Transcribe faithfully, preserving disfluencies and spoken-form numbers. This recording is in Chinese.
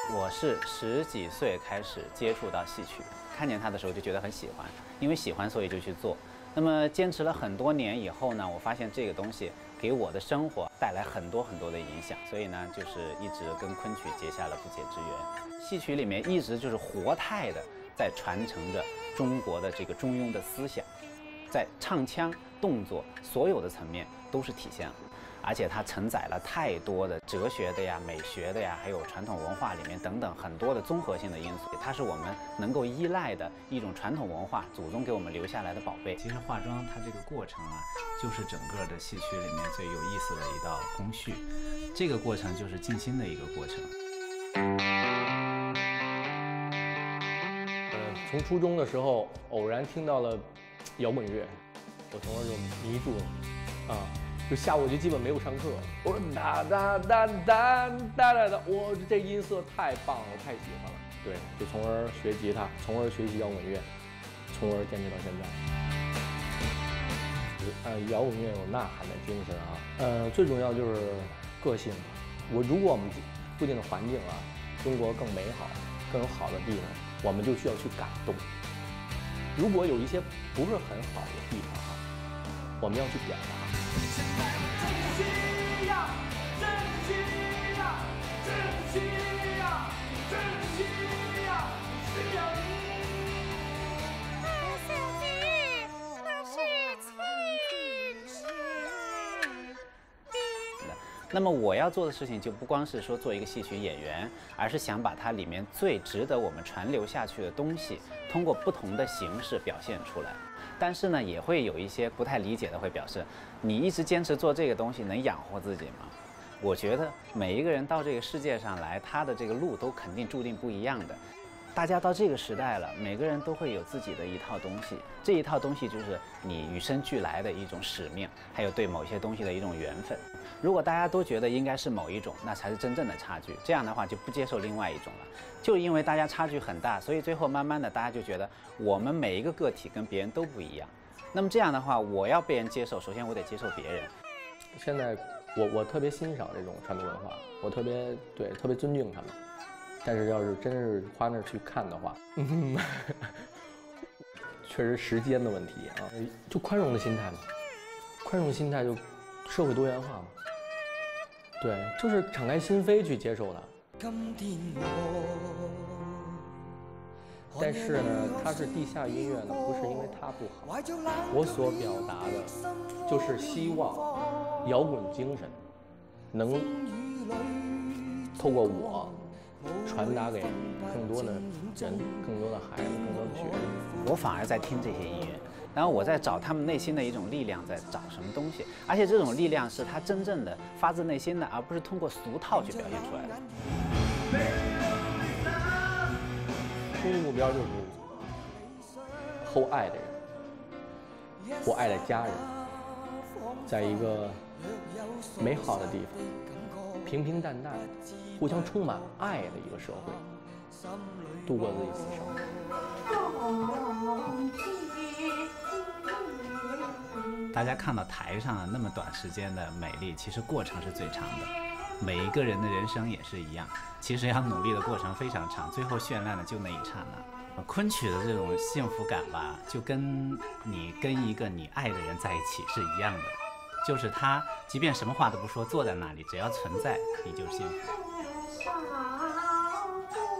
我是十几岁开始接触到戏曲，看见它的时候就觉得很喜欢，因为喜欢所以就去做。那么坚持了很多年以后呢，我发现这个东西给我的生活带来很多很多的影响，所以呢，就是一直跟昆曲结下了不解之缘。戏曲里面一直就是活态的在传承着中国的这个中庸的思想，在唱腔、动作所有的层面都是体现了。而且它承载了太多的哲学的呀、美学的呀，还有传统文化里面等等很多的综合性的因素，它是我们能够依赖的一种传统文化，祖宗给我们留下来的宝贝。其实化妆它这个过程啊，就是整个的戏曲里面最有意思的一道工序，这个过程就是静心的一个过程。 呃，从初中的时候偶然听到了摇滚乐，我从而就迷住了啊。就下午就基本没有上课，我说哒哒哒哒哒哒哒，我这音色太棒了，我太喜欢了。对，就从而学吉他，从而学习摇滚乐，从而坚持到现在。呃，摇滚乐有呐喊的精神啊，呃，最重要就是个性。我如果我们附近的环境啊，中国更美好、更有好的地方，我们就需要去感动。如果有一些不是很好的地方啊，我们要去表达。现在珍惜呀，珍惜呀，珍惜呀，珍惜呀，需要你。 小姐，那是亲事。 那么我要做的事情就不光是说做一个戏曲演员，而是想把它里面最值得我们传流下去的东西，通过不同的形式表现出来。但是呢，也会有一些不太理解的会表示，你一直坚持做这个东西能养活自己吗？我觉得每一个人到这个世界上来，他的这个路都肯定注定不一样的。大家到这个时代了，每个人都会有自己的一套东西，这一套东西就是你与生俱来的一种使命，还有对某些东西的一种缘分。如果大家都觉得应该是某一种，那才是真正的差距。这样的话就不接受另外一种了。就因为大家差距很大，所以最后慢慢的大家就觉得我们每一个个体跟别人都不一样。那么这样的话，我要被人接受，首先我得接受别人。 现在我我特别欣赏这种传统文化，我特别对特别尊敬他们。但是要是真是花那儿去看的话，嗯，确实时间的问题啊，就宽容的心态嘛，宽容的心态就社会多元化嘛，对，就是敞开心扉去接受它。但是呢，它是地下音乐呢，不是因为它不好，我所表达的就是希望摇滚精神能透过我传达给更多的人、更多的孩子、更多的学生。 我反而在听这些音乐，然后我在找他们内心的一种力量，在找什么东西，而且这种力量是他真正的发自内心的，而不是通过俗套去表现出来的。 终极目标就是厚爱的人，或爱的家人，在一个美好的地方，平平淡淡、互相充满爱的一个社会，度过自己此生。 大家看到台上的那么短时间的美丽，其实过程是最长的。每一个人的人生也是一样，其实要努力的过程非常长，最后绚烂的就那一刹那。昆曲的这种幸福感吧，就跟你跟一个你爱的人在一起是一样的，就是他即便什么话都不说，坐在那里，只要存在，你就幸福。